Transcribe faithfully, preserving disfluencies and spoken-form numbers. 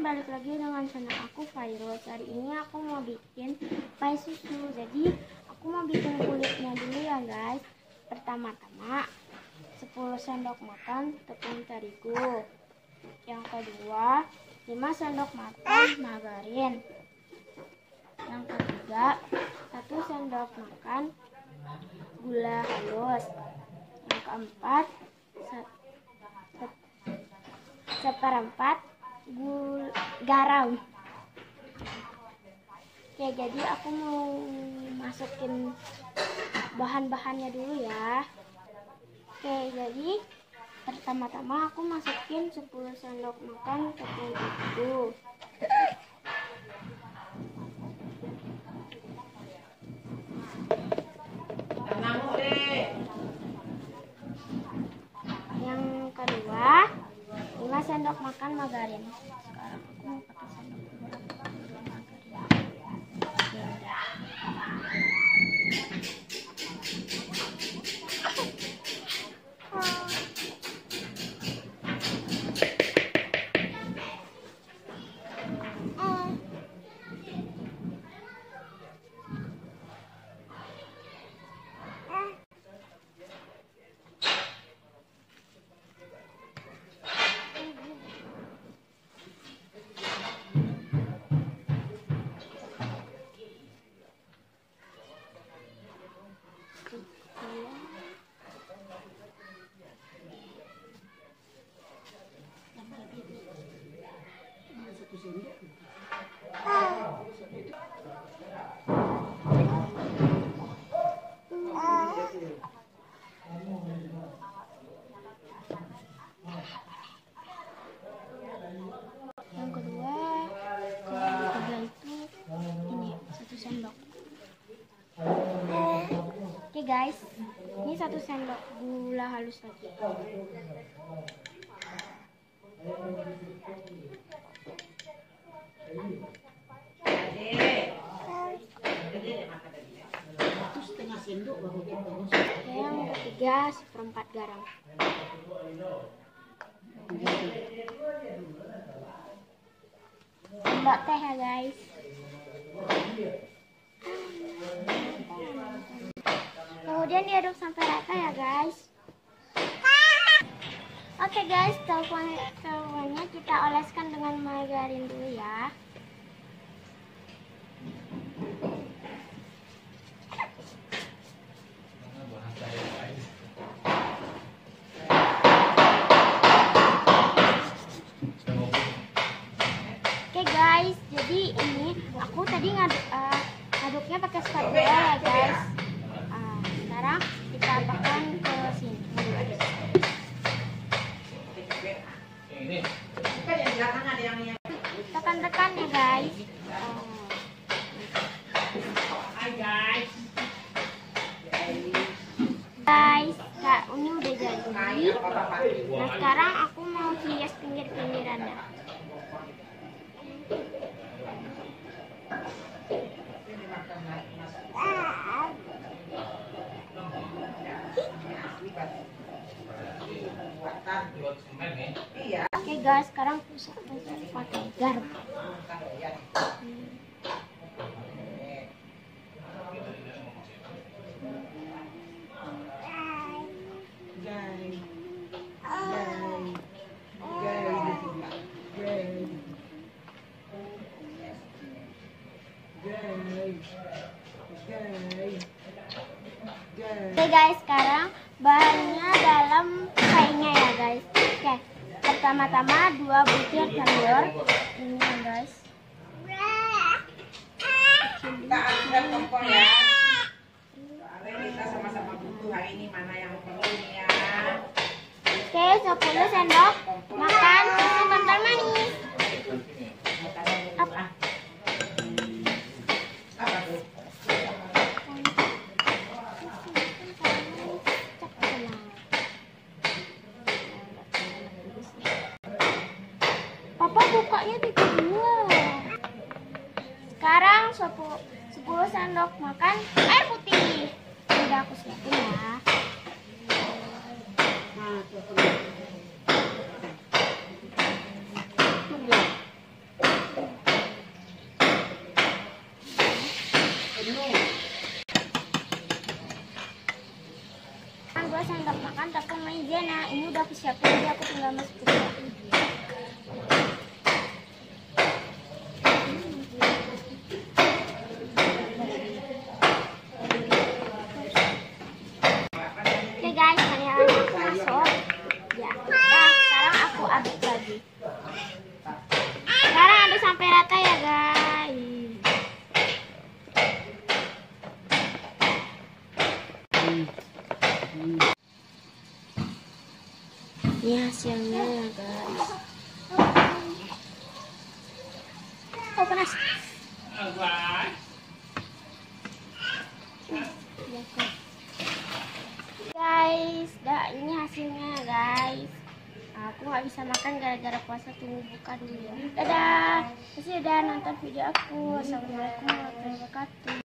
balik lagi dengan channel aku Virus. Hari ini aku mau bikin pie susu. Jadi aku mau bikin kulitnya dulu ya guys. Pertama-tama sepuluh sendok makan tepung terigu. Yang kedua lima sendok makan margarin. Yang ketiga satu sendok makan gula halus. Yang keempat seperempat gula garam. Oke, jadi aku mau masukin bahan-bahannya dulu ya. Oke, jadi pertama-tama aku masukin sepuluh sendok makan tepung terigu. Yang kedua lima sendok makan margarin. Sekarang aku mau pakai sendok Yang kedua, yang ketiga itu ini satu sendok. Oke guys, ini satu sendok gula halus lagi. Setengah sendok baru kita. Oke, yang ketiga seperempat garam. Tambah teh ya guys. Kemudian diaduk sampai rata ya guys. Oke guys, teleponnya kita oleskan dengan margarin dulu ya. Oke guys, jadi ini aku tadi ngaduk, uh, ngaduknya pakai spatula ya guys. Uh, sekarang kita tambahkan ke sini. Tekan-tekan ya guys. Uh. Guys, kak ini udah jadi. Nah sekarang aku mau hias pinggir-pinggirannya. Oke guys, sekarang pusat pakai garam. Oke guys, sekarang bahannya dalam pie-nya ya guys. Oke, pertama-tama dua butir telur ini ya guys. Kita angkat kompor ya. Soalnya kita sama-sama butuh hari ini mana yang perlu nih ya. Oke, sepuluh sendok makan susu kental manis. Apa? Apa tuh? Papa bukanya tiga dua. Sekarang sepuluh sendok makan air putih. Udah aku siapin ya. Nah, udah aku siapin, jadi aku tinggal masuk ke dalam. Oke guys, hanya aku masuk. Ya, nah sekarang aku aduk lagi. Sekarang aduk sampai rata ya guys. Ini hasilnya ya guys. Oh panas. Guys, dah ini hasilnya guys. Aku nggak bisa makan gara-gara puasa, tunggu buka dulu ya. Dadah. Kasih udah nonton video aku. Assalamualaikum warahmatullahi wabarakatuh.